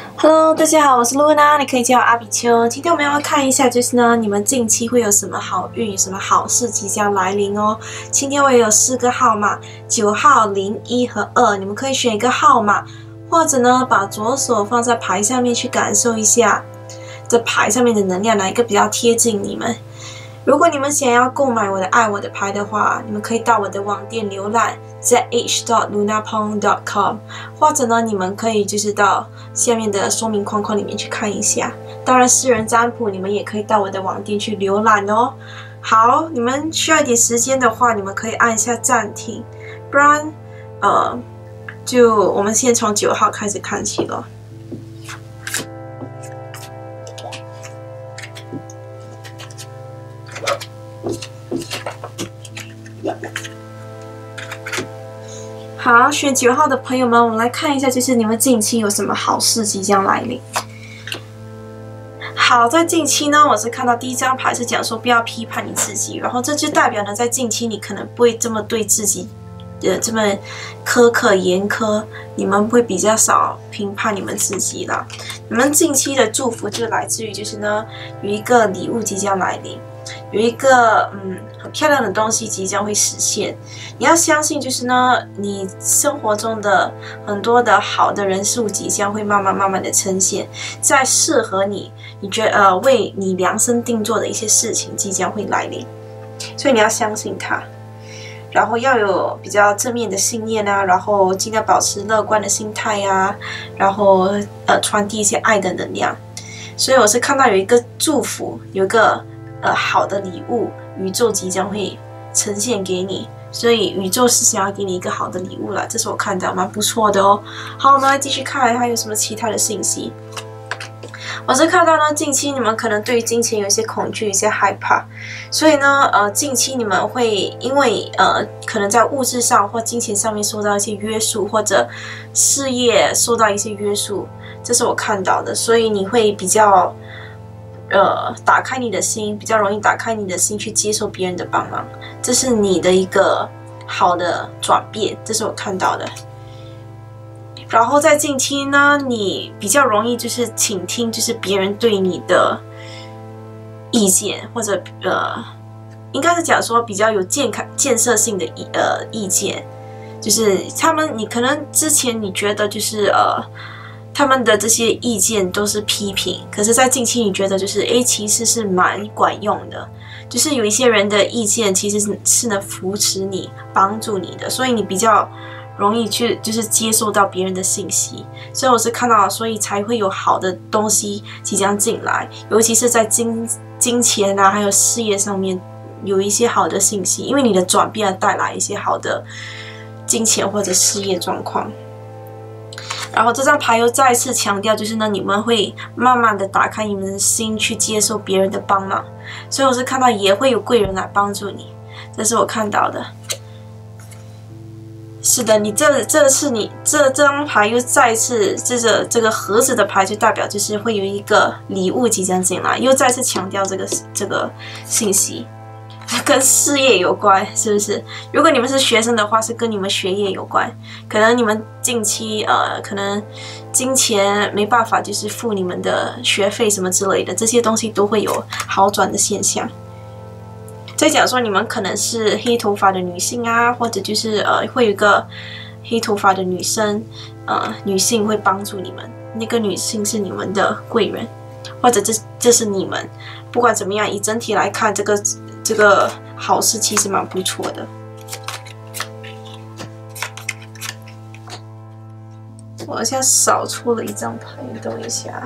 Hello，大家好，我是露娜，你可以叫我阿比丘。今天我们要看一下，就是呢，你们近期会有什么好运、什么好事即将来临哦。今天我也有4个号码，9号、0、1和2，你们可以选一个号码，或者呢，把左手放在牌上面去感受一下这牌上面的能量，哪一个比较贴近你们。如果你们想要购买我的爱我的牌的话，你们可以到我的网店浏览 zh.lunapong.com， 或者呢，你们可以就是到下面的说明框框里面去看一下。当然，私人占卜你们也可以到我的网店去浏览哦。好，你们需要一点时间的话，你们可以按一下暂停，不然就我们先从9号开始看起了。好，选9号的朋友们，我们来看一下，就是你们近期有什么好事即将来临。好，在近期呢，我是看到第一张牌是讲说不要批判你自己，然后这就代表呢，在近期你可能不会这么对自己这么苛刻严苛，你们会比较少评判你们自己啦。你们近期的祝福就来自于就是呢，有一个礼物即将来临。有一个很漂亮的东西即将会实现，你要相信，就是呢，你生活中的很多的好的人事物即将会慢慢的呈现，在适合你觉得为你量身定做的一些事情即将会来临，所以你要相信它，然后要有比较正面的信念啊，然后尽量保持乐观的心态啊，然后传递一些爱的能量。所以我是看到有一个祝福，有一个好的礼物，宇宙即将会呈现给你，所以宇宙是想要给你一个好的礼物了，这是我看到蛮不错的哦。好，我们来继续看还有什么其他的信息。我是看到呢，近期你们可能对于金钱有一些恐惧，有一些害怕，所以呢，近期你们会因为可能在物质上或金钱上面受到一些约束，或者事业受到一些约束，这是我看到的，所以你会比较打开你的心，比较容易打开你的心去接受别人的帮忙，这是你的一个好的转变，这是我看到的。然后在近期呢，你比较容易就是倾听，就是别人对你的意见，或者应该是讲说比较有建设性的意见，就是你可能之前你觉得就是他们的这些意见都是批评，可是在近期你觉得就是其实是蛮管用的，就是有一些人的意见其实是能扶持你帮助你的，所以你比较容易去就是接受到别人的信息，所以我是看到，所以才会有好的东西即将进来，尤其是在金钱啊还有事业上面有一些好的信息，因为你的转变带来一些好的金钱或者事业状况。然后这张牌又再次强调，就是呢，你们会慢慢的打开你们的心去接受别人的帮忙，所以我是看到也会有贵人来帮助你，这是我看到的。是的，你这张牌又再次这个盒子的牌就代表就是会有一个礼物即将进来，又再次强调这个信息。跟事业有关，是不是？如果你们是学生的话，是跟你们学业有关。可能你们近期可能金钱没办法就是付你们的学费什么之类的，这些东西都会有好转的现象。再讲说你们可能是黑头发的女性啊，或者就是会有一个黑头发的女生，女性会帮助你们，那个女性是你们的贵人，或者这是你们，不管怎么样，以整体来看，这个好事其实蛮不错的。我好像少出了一张牌，等一下。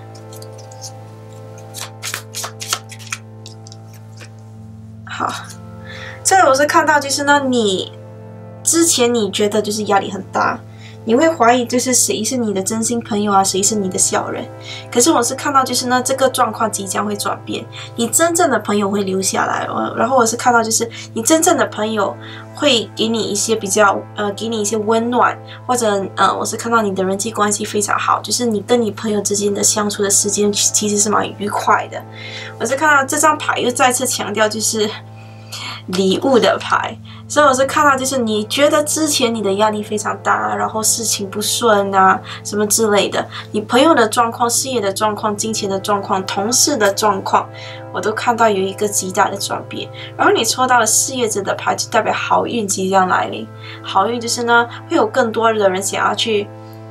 好，这个我是看到就是呢，你之前你觉得就是压力很大，你会怀疑就是谁是你的真心朋友啊，谁是你的小人。可是我是看到就是呢，这个状况即将会转变，你真正的朋友会留下来。然后我是看到就是你真正的朋友会给你一些比较给你一些温暖，或者我是看到你的人际关系非常好，就是你跟你朋友之间的相处的时间其实是蛮愉快的。我是看到这张牌又再次强调就是礼物的牌， 所以我是看到，就是你觉得之前你的压力非常大，然后事情不顺啊，什么之类的，你朋友的状况、事业的状况、金钱的状况、同事的状况，我都看到有一个极大的转变。然后你抽到了事业者的牌，就代表好运即将来临。好运就是呢，会有更多的人想要去，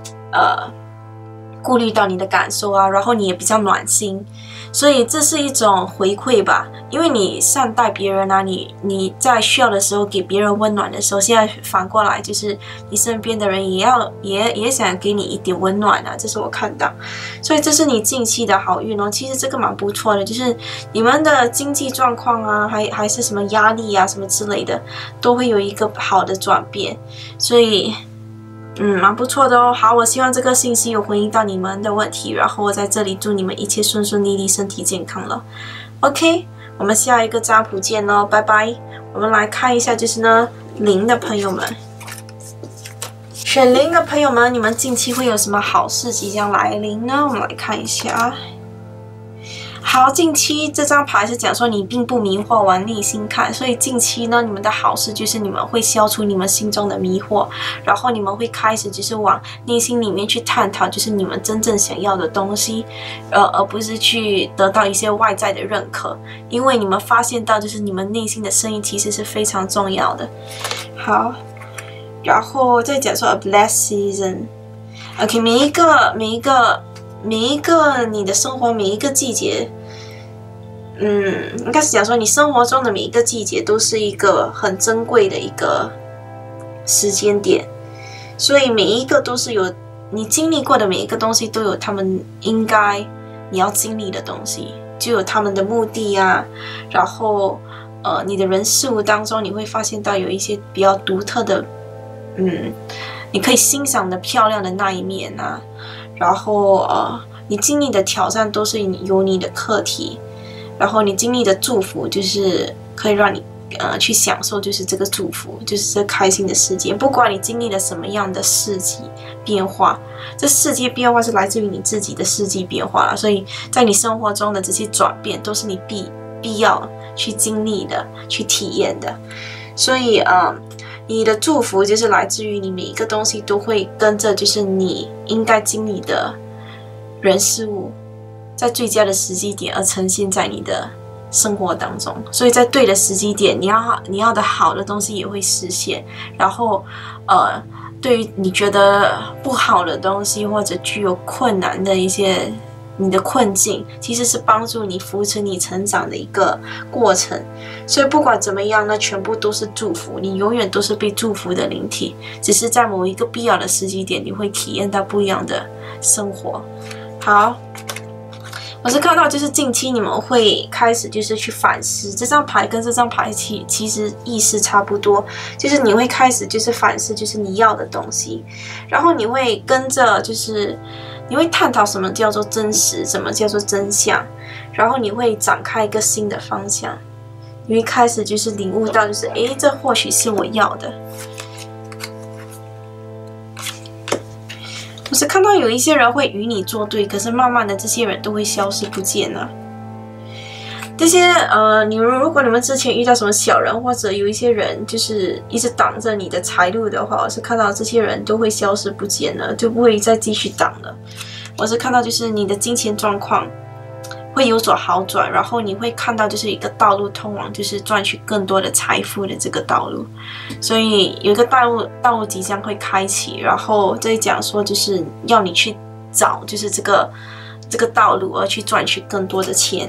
顾虑到你的感受啊，然后你也比较暖心。所以这是一种回馈吧，因为你善待别人啊，你在需要的时候给别人温暖的时候，现在反过来就是你身边的人也想给你一点温暖啊，这是我看到，所以这是你近期的好运哦。其实这个蛮不错的，就是你们的经济状况啊，还是什么压力啊什么之类的，都会有一个好的转变，所以。蛮不错的哦。好，我希望这个信息有回应到你们的问题，然后我在这里祝你们一切顺顺利利，身体健康了。OK， 我们下一个占卜见喽，拜拜。我们来看一下，就是呢，0的朋友们，选0的朋友们，你们近期会有什么好事即将来临呢？我们来看一下。好，近期这张牌是讲说你并不迷惑，往内心看，所以近期呢，你们的好事就是你们会消除你们心中的迷惑，然后你们会开始就是往内心里面去探讨，就是你们真正想要的东西，而不是去得到一些外在的认可，因为你们发现到就是你们内心的声音其实是非常重要的。好，然后再讲说 a blessed season。OK， 每一个你的生活每一个季节，应该是讲说你生活中的每一个季节都是一个很珍贵的一个时间点，所以每一个都是有你经历过的每一个东西都有他们应该你要经历的东西，就有他们的目的啊，然后你的人事物当中你会发现到有一些比较独特的你可以欣赏的漂亮的那一面啊，然后你经历的挑战都是有你的课题，然后你经历的祝福就是可以让你去享受，就是这个祝福，就是这开心的世界。不管你经历了什么样的世纪变化，这世界变化是来自于你自己的世纪变化了，所以在你生活中的这些转变都是你必要去经历的，去体验的。所以你的祝福就是来自于你每一个东西都会跟着就是你应该经历的人事物，在最佳的时机点而呈现在你的生活当中，所以在对的时机点，你要的好的东西也会实现。然后对于你觉得不好的东西或者具有困难的一些你的困境，其实是帮助你扶持你成长的一个过程。所以不管怎么样呢，全部都是祝福，你永远都是被祝福的灵体，只是在某一个必要的时机点，你会体验到不一样的生活。好，我是看到就是近期你们会开始就是去反思，这张牌跟这张牌其实意思差不多，就是你会开始就是反思就是你要的东西，然后你会跟着就是你会探讨什么叫做真实，什么叫做真相，然后你会展开一个新的方向，你会开始就是领悟到就是这或许是我要的。我是看到有一些人会与你作对，可是慢慢的这些人都会消失不见了。这些如果你们之前遇到什么小人，或者有一些人就是一直挡着你的财路的话，我是看到这些人都会消失不见了，就不会再继续挡了。我是看到就是你的金钱状况会有所好转，然后你会看到就是一个道路通往就是赚取更多的财富的这个道路，所以有一个道路即将会开启，然后这里讲说就是要你去找就是这个道路而去赚取更多的钱。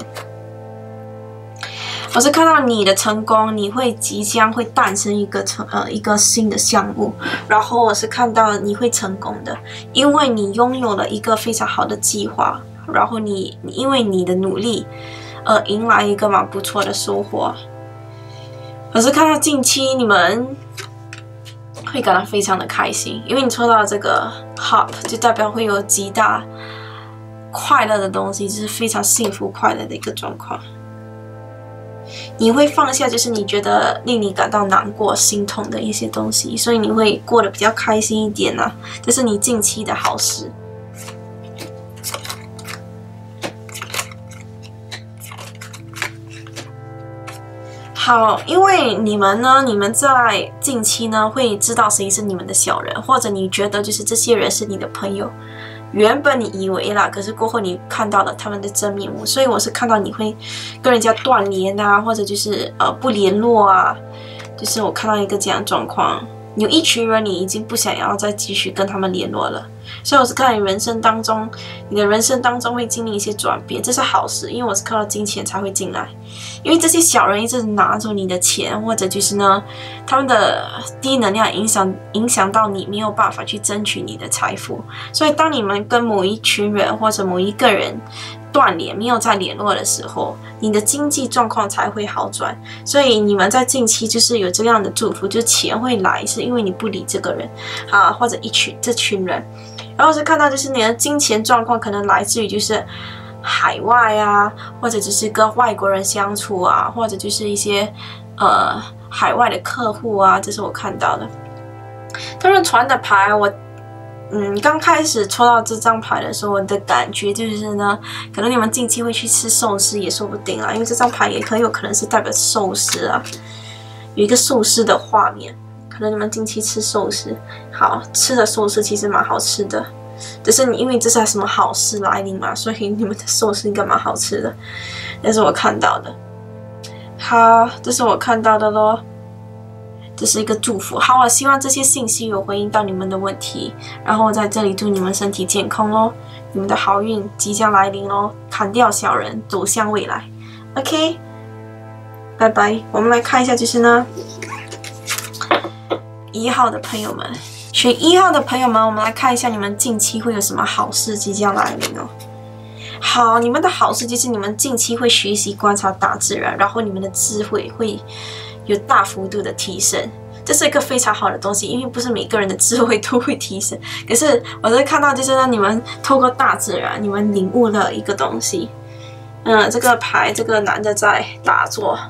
我是看到你的成功，你会即将会诞生一个新的项目，然后我是看到你会成功的，因为你拥有了一个非常好的计划，然后你因为你的努力迎来一个蛮不错的收获。我是看到近期你们会感到非常的开心，因为你抽到这个 Harp 就代表会有极大快乐的东西，就是非常幸福快乐的一个状况。你会放下就是你觉得令你感到难过心痛的一些东西，所以你会过得比较开心一点啊，这是你近期的好事。 好，因为你们呢，你们在近期呢会知道谁是你们的小人，或者你觉得就是这些人是你的朋友。原本你以为啦，可是过后你看到了他们的真面目，所以我是看到你会跟人家断联啊，或者就是不联络啊，就是我看到一个这样的状况。有一群人你已经不想要再继续跟他们联络了，所以我是看你人生当中，你的人生当中会经历一些转变，这是好事，因为我是看到金钱才会进来，因为这些小人一直拿走你的钱，或者就是呢，他们的低能量影响到你没有办法去争取你的财富，所以当你们跟某一群人或者某一个人断联，没有再联络的时候，你的经济状况才会好转。所以你们在近期就是有这样的祝福，就是钱会来，是因为你不理这个人啊，或者这群人。然后是看到就是你的金钱状况可能来自于就是海外啊，或者就是跟外国人相处啊，或者就是一些海外的客户啊，这是我看到的。他们传的牌我。刚开始抽到这张牌的时候，我的感觉就是呢，可能你们近期会去吃寿司也说不定啊，因为这张牌也很有可能是代表寿司啊，有一个寿司的画面，可能你们近期吃寿司，好吃的寿司其实蛮好吃的，只是因为这是什么好事来临嘛，所以你们的寿司应该蛮好吃的，这是我看到的。好，这是我看到的咯。这是一个祝福，好，我希望这些信息有回应到你们的问题，然后我在这里祝你们身体健康哦，你们的好运即将来临哦，砍掉小人，走向未来 ，OK， 拜拜。我们来看一下，就是呢，1号的朋友们，选1号的朋友们，我们来看一下你们近期会有什么好事即将来临哦。好，你们的好事就是你们近期会学习观察大自然，然后你们的智慧会有大幅度的提升，这是一个非常好的东西，因为不是每个人的智慧都会提升。可是我在看到就是呢，你们透过大自然，你们领悟了一个东西。这个牌，这个男的在打坐，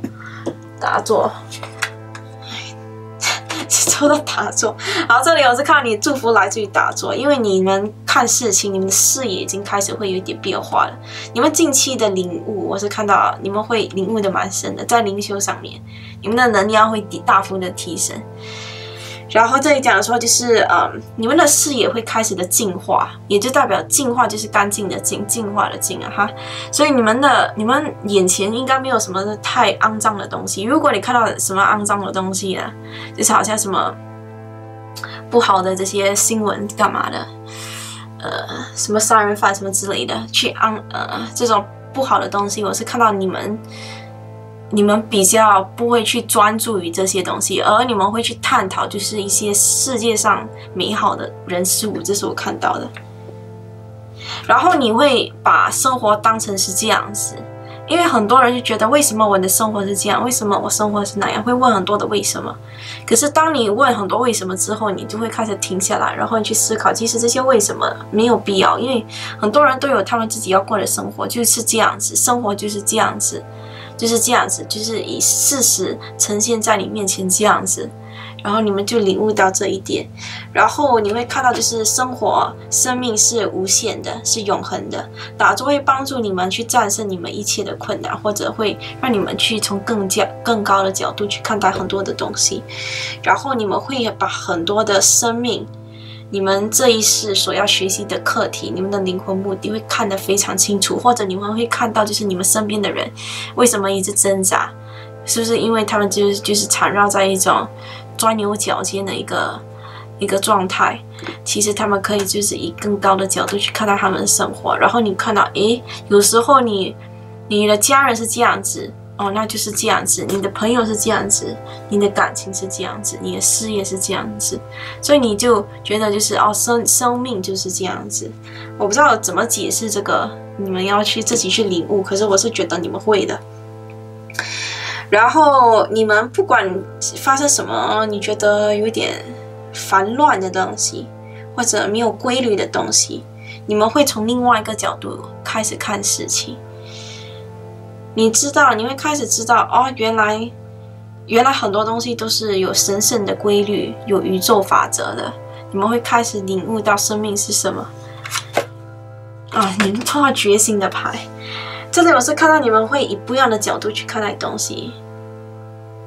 抽到打坐。好，这里我是看到你的祝福来自于打坐，因为你们看事情，你们的视野已经开始会有一点变化了。你们近期的领悟，我是看到你们会领悟的蛮深的，在灵修上面，你们的能量会大幅的提升。然后这里讲说就是你们的视野会开始的净化，也就代表净化就是干净的净，净化的净啊哈。所以你们眼前应该没有什么太肮脏的东西。如果你看到什么肮脏的东西呢，就是好像什么不好的这些新闻干嘛的，什么杀人犯什么之类的，这种不好的东西，我是看到你们比较不会去专注于这些东西，而你们会去探讨就是一些世界上美好的人事物，这是我看到的。然后你会把生活当成是这样子，因为很多人就觉得为什么我的生活是这样，为什么我生活是那样，会问很多的为什么。可是当你问很多为什么之后，你就会开始停下来，然后你去思考，其实这些为什么没有必要，因为很多人都有他们自己要过的生活，就是这样子，生活就是这样子。就是这样子，就是以事实呈现在你面前这样子，然后你们就领悟到这一点，然后你会看到就是生命是无限的，是永恒的。打坐会帮助你们去战胜你们一切的困难，或者会让你们去从更高的角度去看待很多的东西，然后你们会把很多的生命。你们这一世所要学习的课题，你们的灵魂目的会看得非常清楚，或者你们会看到就是你们身边的人为什么一直挣扎，是不是因为他们就是缠绕在一种钻牛角尖的一个状态，其实他们可以就是以更高的角度去看待他们的生活，然后你看到有时候你的家人是这样子哦，那就是这样子，你的朋友是这样子，你的感情是这样子，你的事业是这样子，所以你就觉得就是生命就是这样子。我不知道怎么解释这个，你们要去自己去领悟，可是我是觉得你们会的。然后你们不管发生什么，你觉得有点烦乱的东西，或者没有规律的东西，你们会从另外一个角度开始看事情。你会开始知道哦，原来很多东西都是有神圣的规律，有宇宙法则的。你们会开始领悟到生命是什么啊！你们抽到觉醒的牌，这里我是看到你们会以不一样的角度去看待东西，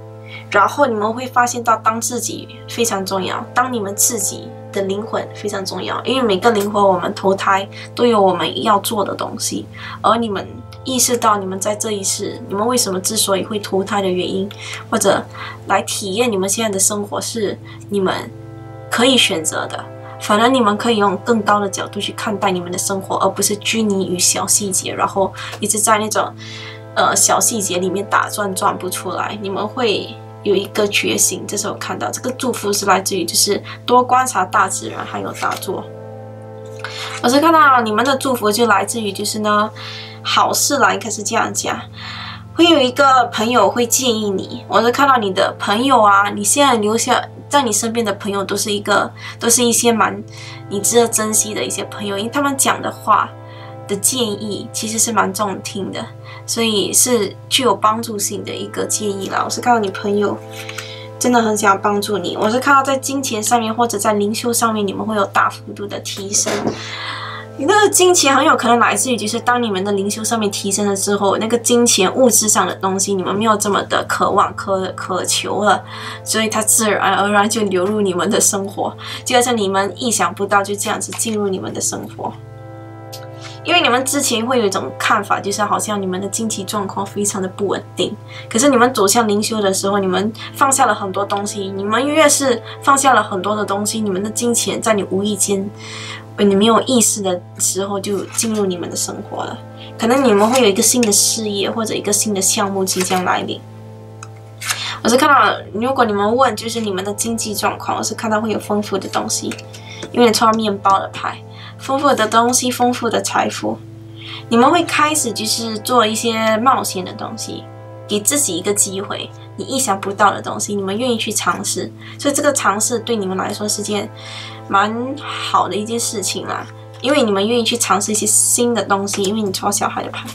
然后你们会发现到，当自己非常重要，当你们自己的灵魂非常重要，因为每个灵魂我们投胎都有我们要做的东西，而你们意识到你们在这一世，你们为什么之所以会投胎的原因，或者来体验你们现在的生活是你们可以选择的，反而你们可以用更高的角度去看待你们的生活，而不是拘泥于小细节，然后一直在那种小细节里面打转不出来。你们会有一个觉醒，这时候看到这个祝福是来自于就是多观察大自然还有大作。我是看到你们的祝福就来自于就是呢好事啦，应该是这样讲。会有一个朋友会建议你，我是看到你的朋友啊，你现在留下在你身边的朋友都是一些蛮你值得珍惜的一些朋友，因为他们讲的话的建议其实是蛮中听的，所以是具有帮助性的一个建议啦。我是看到你朋友真的很想帮助你，我是看到在金钱上面或者在灵修上面你们会有大幅度的提升。你那个金钱很有可能来自于就是当你们的灵修上面提升了之后，那个金钱物质上的东西你们没有这么的渴望渴求了，所以它自然而然就流入你们的生活，就好像你们意想不到就这样子进入你们的生活。因为你们之前会有一种看法，就是好像你们的经济状况非常的不稳定，可是你们走向灵修的时候，你们放下了很多东西，你们越是放下了很多的东西，你们的金钱在你无意间你没有意识的时候就进入你们的生活了，可能你们会有一个新的事业或者一个新的项目即将来临。我是看到如果你们问就是你们的经济状况，我是看到会有丰富的东西，因为你抽到面包的牌，丰富的东西，丰富的财富，你们会开始就是做一些冒险的东西，给自己一个机会，你意想不到的东西，你们愿意去尝试，所以这个尝试对你们来说是件蛮好的一件事情啦，因为你们愿意去尝试一些新的东西，因为你抽小孩的牌，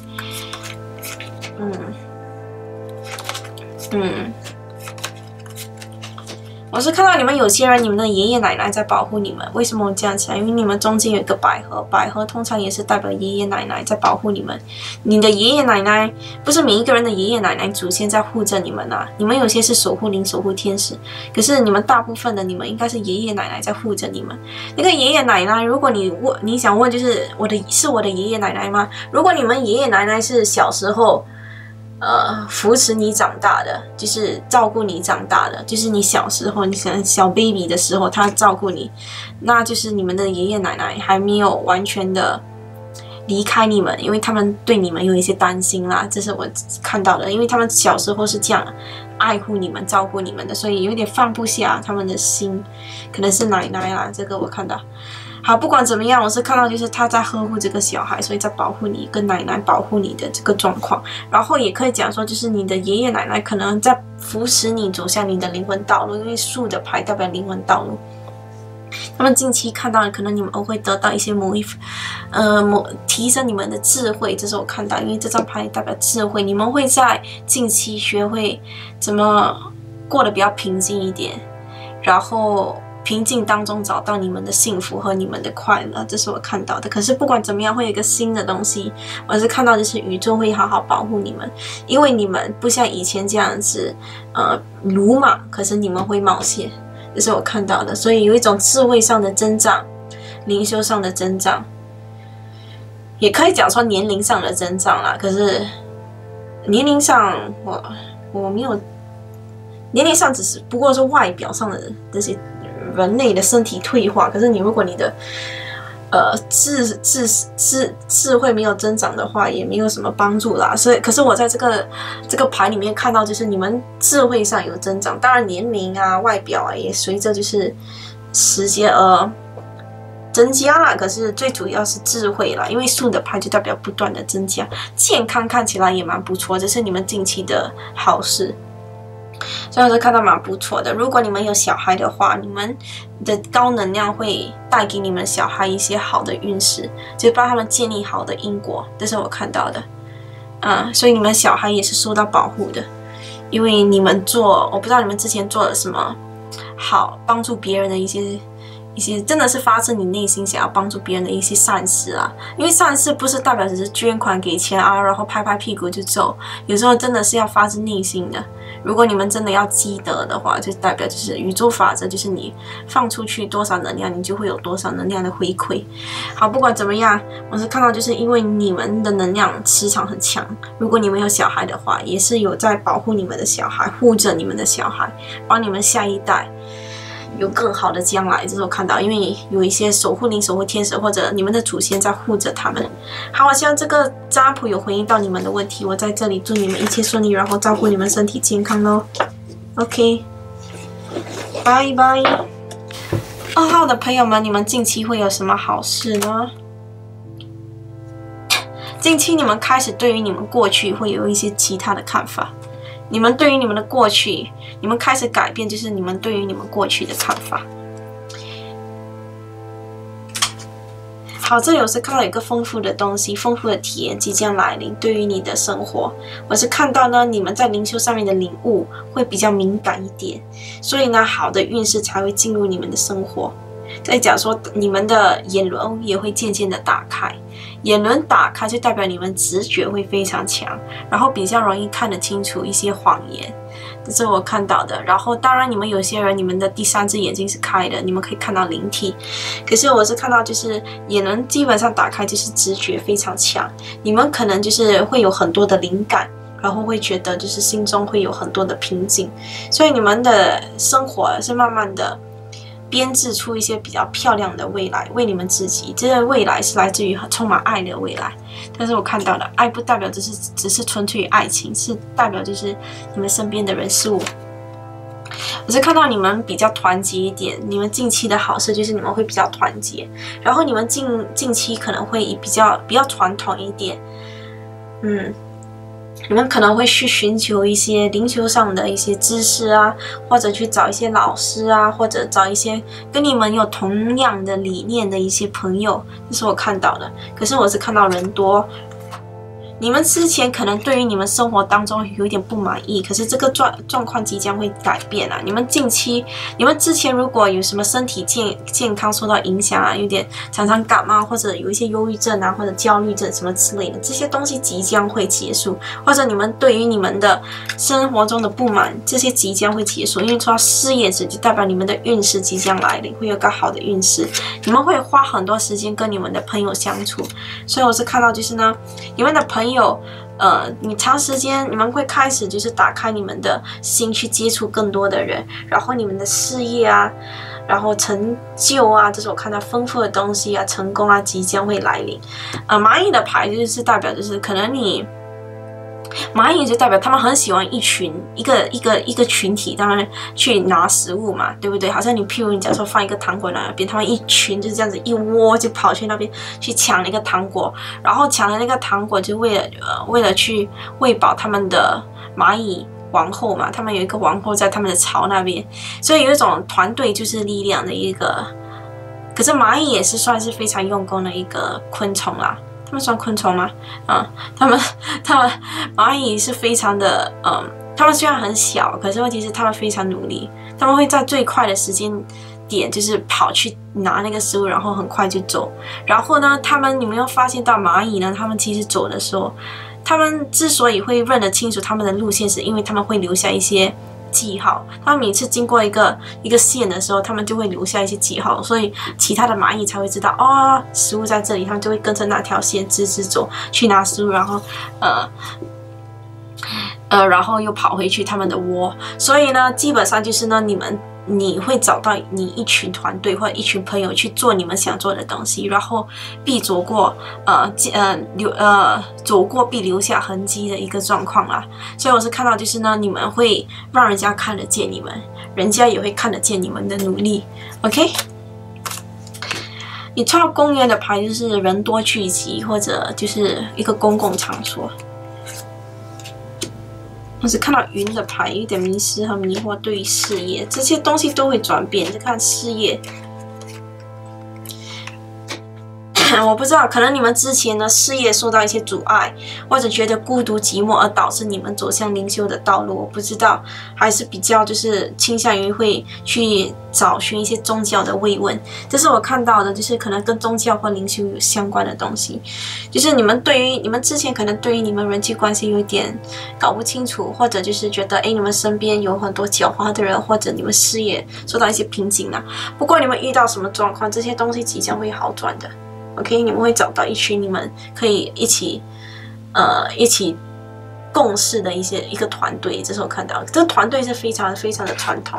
我是看到你们有些人，你们的爷爷奶奶在保护你们。为什么我这样讲？因为你们中间有一个百合，百合通常也是代表爷爷奶奶在保护你们。你的爷爷奶奶不是每一个人的爷爷奶奶祖先在护着你们啊，你们有些是守护灵、守护天使，可是你们大部分的你们应该是爷爷奶奶在护着你们。那个爷爷奶奶，如果你想问，就是我的爷爷奶奶吗？如果你们爷爷奶奶是小时候扶持你长大的，就是照顾你长大的，就是你小时候，你想小 baby 的时候，他照顾你，那就是你们的爷爷奶奶还没有完全的离开你们，因为他们对你们有一些担心啦，这是我看到的，因为他们小时候是这样爱护你们、照顾你们的，所以有点放不下他们的心，可能是奶奶啦，这个我看到。好，不管怎么样，我是看到就是他在呵护这个小孩，所以在保护你，跟奶奶保护你的这个状况。然后也可以讲说，就是你的爷爷奶奶可能在扶持你走向你的灵魂道路，因为树的牌代表灵魂道路。他们近期看到，可能你们会得到一些提升你们的智慧，这是我看到，因为这张牌代表智慧，你们会在近期学会怎么过得比较平静一点，然后平静当中找到你们的幸福和你们的快乐，这是我看到的。可是不管怎么样，会有一个新的东西，我是看到就是宇宙会好好保护你们，因为你们不像以前这样子鲁莽，可是你们会冒险，这是我看到的。所以有一种智慧上的增长，灵修上的增长，也可以讲说年龄上的增长啦。可是年龄上我没有，年龄上只是不过是外表上的这些人类的身体退化，可是如果你的智慧没有增长的话，也没有什么帮助啦。所以，可是我在这个牌里面看到，就是你们智慧上有增长，当然年龄啊、外表啊也随着就是时间增加啦。可是最主要是智慧啦，因为树的牌就代表不断的增加，健康看起来也蛮不错，这是你们近期的好事。所以我是看到蛮不错的。如果你们有小孩的话，你们的高能量会带给你们小孩一些好的运势，就帮他们建立好的因果，这是我看到的。所以你们小孩也是受到保护的，因为你们我不知道你们之前做了什么好帮助别人的一一些真的是发自你内心想要帮助别人的一些善事啊。因为善事不是代表只是捐款给钱啊，然后拍拍屁股就走，有时候真的是要发自内心的。如果你们真的要积德的话，就代表就是宇宙法则，就是你放出去多少能量，你就会有多少能量的回馈。好，不管怎么样，我是看到就是因为你们的能量磁场很强，如果你们有小孩的话，也是有在保护你们的小孩，护着你们的小孩，帮你们下一代有更好的将来。这是我看到，因为有一些守护灵、守护天使或者你们的祖先在护着他们。好，我希望这个占卜有回应到你们的问题。我在这里祝你们一切顺利，然后照顾你们身体健康咯。OK， 拜拜。2号的朋友们，你们近期会有什么好事呢？近期你们开始对于你们过去会有一些其他的看法。你们对于你们的过去，你们开始改变，就是你们对于你们过去的看法。好，这里我是看到有一个丰富的东西，丰富的体验即将来临，对于你的生活，我是看到呢，你们在灵修上面的领悟会比较敏感一点，所以呢，好的运势才会进入你们的生活。再讲说，你们的眼轮也会渐渐的打开，眼轮打开就代表你们直觉会非常强，然后比较容易看得清楚一些谎言，这是我看到的。然后当然你们有些人，你们的第3只眼睛是开的，你们可以看到灵体，可是我是看到就是眼轮基本上打开就是直觉非常强，你们可能就是会有很多的灵感，然后会觉得就是心中会有很多的平静，所以你们的生活是慢慢的编制出一些比较漂亮的未来，为你们自己。这个未来是来自于充满爱的未来。但是我看到的爱不代表只是纯粹爱情，是代表就是你们身边的人事物。我是看到你们比较团结一点，你们近期的好事就是你们会比较团结，然后你们近期可能会比较传统一点，你们可能会去寻求一些灵修上的一些知识啊，或者去找一些老师啊，或者找一些跟你们有同样的理念的一些朋友，这是我看到的。可是我是看到人多，你们之前可能对于你们生活当中有一点不满意，可是这个状况即将会改变啊！你们近期，你们之前如果有什么身体健康受到影响啊，有点常常感冒，或者有一些忧郁症啊，或者焦虑症什么之类的，这些东西即将会结束，或者你们对于你们的生活中的不满，这些即将会结束。因为说到事业值，就代表你们的运势即将来临，会有个好的运势，你们会花很多时间跟你们的朋友相处，所以我是看到就是呢，你们的朋友，你长时间你们会开始就是打开你们的心去接触更多的人，然后你们的事业啊，然后成就啊，这是我看到丰富的东西啊，成功啊即将会来临。蚂蚁的牌就是代表就是可能蚂蚁就代表他们很喜欢一个群体，当然去拿食物嘛，对不对？好像譬如你假如说放一个糖果在那边，他们一群就是这样子一窝就跑去那边去抢那个糖果，然后抢了那个糖果就为了去喂饱他们的蚂蚁王后嘛，他们有一个王后在他们的巢那边，所以有一种团队就是力量的一个。可是蚂蚁也是算是非常用功的一个昆虫啦。他们算昆虫吗？他们蚂蚁是非常的，他们虽然很小，可是问题是他们非常努力，他们会在最快的时间点就是跑去拿那个食物，然后很快就走。然后呢，你们又发现到蚂蚁呢，他们其实走的时候，他们之所以会认得清楚他们的路线，是因为他们会留下一些记号，他们每次经过一个线的时候，他们就会留下一些记号，所以其他的蚂蚁才会知道食物在这里，他们就会跟着那条线直走去拿食物，然后又跑回去他们的窝。所以呢，基本上就是呢，你会找到你一群团队或者一群朋友去做你们想做的东西，然后必走过走过必留下痕迹的一个状况啦。所以我是看到就是呢，你们会让人家看得见你们，人家也会看得见你们的努力。OK， 你抽到公园的牌就是人多聚集或者就是一个公共场所。我只看到云的牌，有点迷失和迷惑，对于事业这些东西都会转变。就看事业， 我不知道，可能你们之前的事业受到一些阻碍，或者觉得孤独寂寞而导致你们走向灵修的道路，我不知道，还是比较就是倾向于会去找寻一些宗教的慰问。这是我看到的，就是可能跟宗教或灵修有相关的东西。就是你们之前可能对于你们人际关系有一点搞不清楚，或者就是觉得你们身边有很多狡猾的人，或者你们事业受到一些瓶颈啊。不过你们遇到什么状况，这些东西即将会好转的。OK， 你们会找到一群你们可以一起共事的一个团队。这是我看到的，这个团队是非常非常的传统，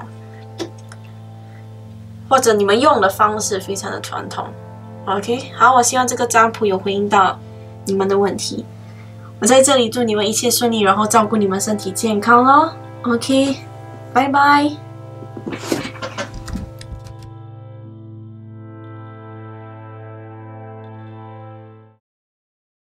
或者你们用的方式非常的传统。OK， 好，我希望这个占卜有回应到你们的问题。我在这里祝你们一切顺利，然后照顾你们身体健康咯。OK， 拜拜。